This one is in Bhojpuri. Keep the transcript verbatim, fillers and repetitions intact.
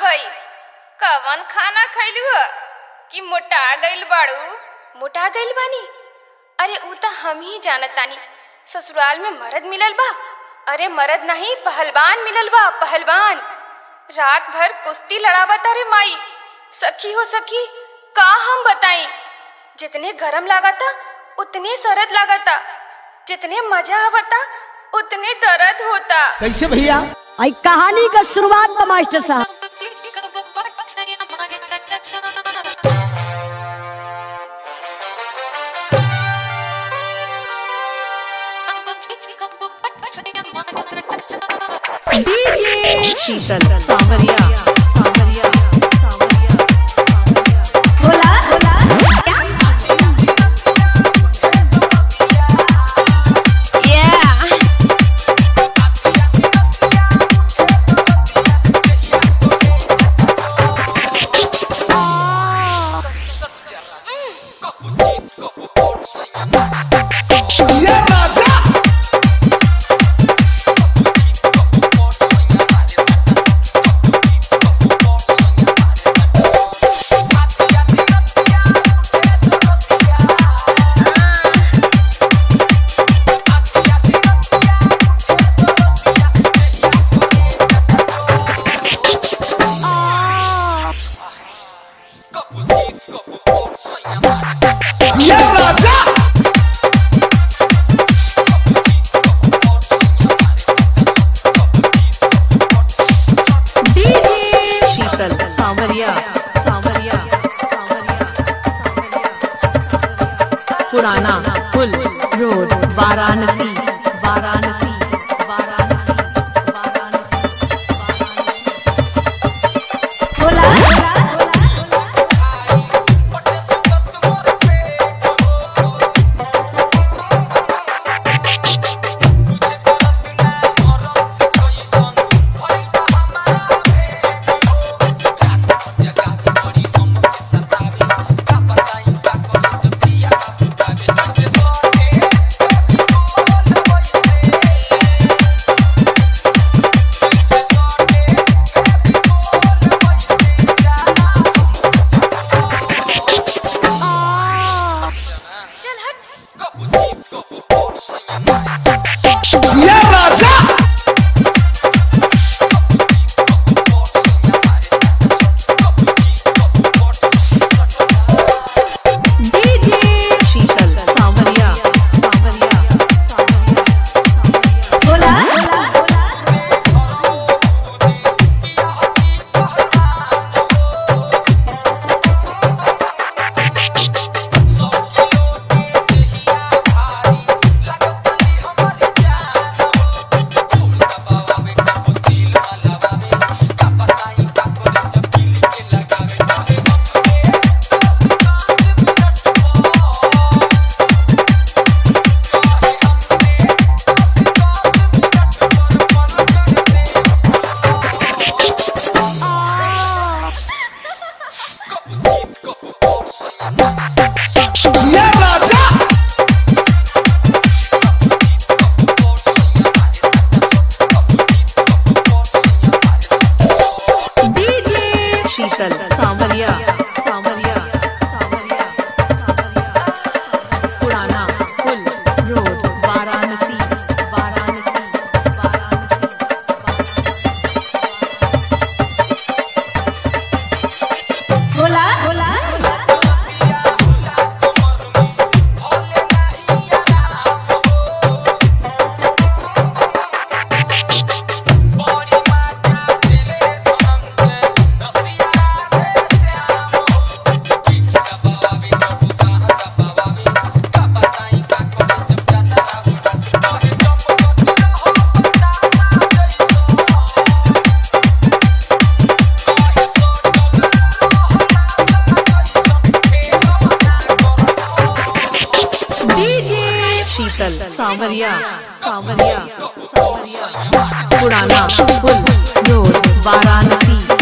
भाई कवन खाना खैलू ह कि मोटा गइल बाड़ू? मोटा गइल बानी? अरे ऊ त हम ही जानत तानी। ससुराल में मर्द मिलल बा। अरे मर्द नहीं पहलवान मिलल बा, पहलवान। रात भर कुश्ती लड़ावत। अरे माई सखी हो सखी का हम बताई। जितने गरम लागता उतने सरद लागता, जितने मजा आवता उतने दर्द होता। कैसे भैया? आई कहानी का शुरुआत था मास्टर साहब। डीजे शीतल सांवरिया सांवरिया सांवरिया बोला बोला पुराना पुल रोड वाराणसी वाराणसी वाराणसी बोला शीतल सांवरिया सांवरिया सांवरिया पुराना पुल रोड वाराणसी वाराणसी वाराणसी बोला बोला शीतल सांवरिया सांवरिया सांवरिया पुराना पुल रोड वाराणसी